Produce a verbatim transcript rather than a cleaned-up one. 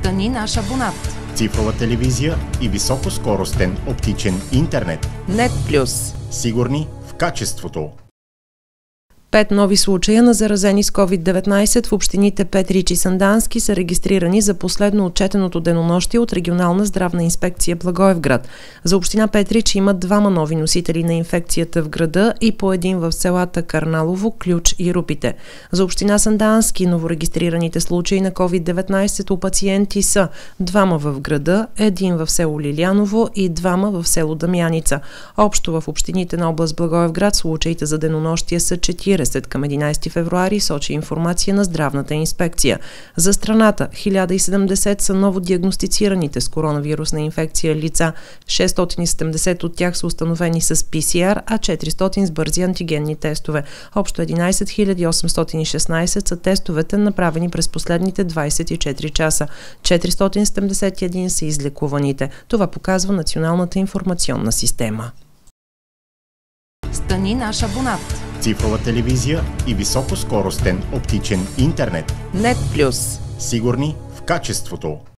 Стани наш абонат. Цифрова телевизия и високоскоростен оптичен интернет. Нет плюс. Сигурни в качеството. Пет нови случая на заразени с ковид деветнайсет в общините Петрич и Сандански са регистрирани за последно отчетеното денонощие от регионална здравна инспекция Благоевград. За община Петрич има двама нови носители на инфекцията в града и по един в селата Карналово, Ключ и Рупите. За община Сандански новорегистрираните случаи на ковид деветнайсет у пациенти са двама в града, един в село Лиляново и двама в село Дамяница. Общо в общините на област Благоевград случаите за денонощие са четиридесет към единайсети февруари, сочи информация на здравната инспекция. За страната хиляда и седемдесет са новодиагностицираните с коронавирусна инфекция лица. шестстотин и седемдесет от тях са установени с Пи Си Ар, а четиристотин с бързи антигенни тестове. Общо единайсет хиляди осемстотин и шестнайсет са тестовете, направени през последните двайсет и четири часа. четиристотин седемдесет и един са излекуваните. Това показва Националната информационна система. Стани наш абонат. Цифрова телевизия и високоскоростен оптичен интернет. Нет плюс. Сигурни в качеството.